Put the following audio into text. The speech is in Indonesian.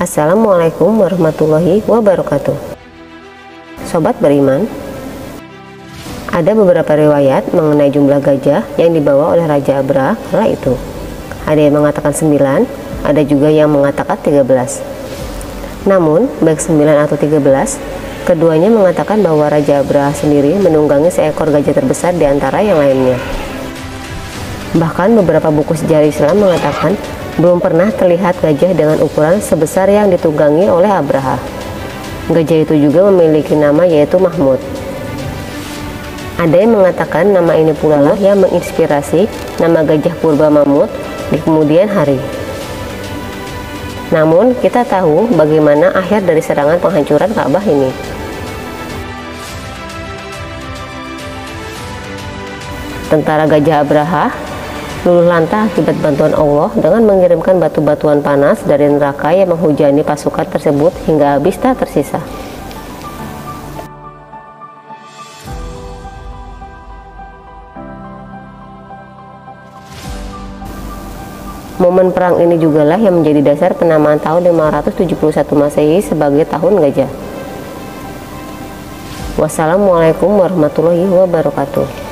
Assalamualaikum warahmatullahi wabarakatuh. Sobat beriman, ada beberapa riwayat mengenai jumlah gajah yang dibawa oleh Raja Abraha kala itu. Ada yang mengatakan 9, ada juga yang mengatakan 13. Namun, baik 9 atau 13, keduanya mengatakan bahwa Raja Abraha sendiri menunggangi seekor gajah terbesar di antara yang lainnya. Bahkan beberapa buku sejarah Islam mengatakan belum pernah terlihat gajah dengan ukuran sebesar yang ditunggangi oleh Abraha. Gajah itu juga memiliki nama, yaitu Mahmud. Ada yang mengatakan nama ini pula lah yang menginspirasi nama gajah purba Mamut di kemudian hari. Namun kita tahu bagaimana akhir dari serangan penghancuran Ka'bah ini. Tentara Gajah Abraha luluh lantah akibat bantuan Allah dengan mengirimkan batu-batuan panas dari neraka yang menghujani pasukan tersebut hingga habis tak tersisa. Momen perang ini jugalah yang menjadi dasar penamaan tahun 571 Masehi sebagai tahun gajah. Wassalamualaikum warahmatullahi wabarakatuh.